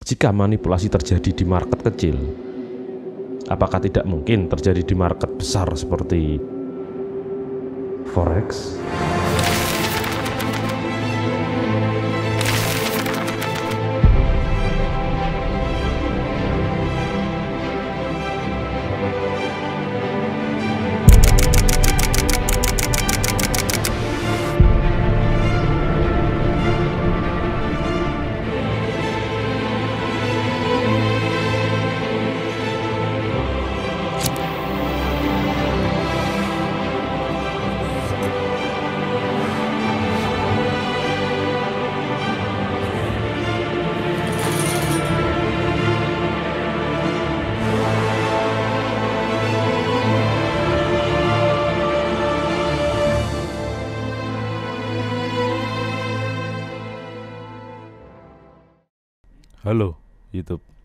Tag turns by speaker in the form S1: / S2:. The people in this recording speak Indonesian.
S1: Jika manipulasi terjadi di market kecil, apakah tidak mungkin terjadi di market besar seperti Forex? Halo YouTube.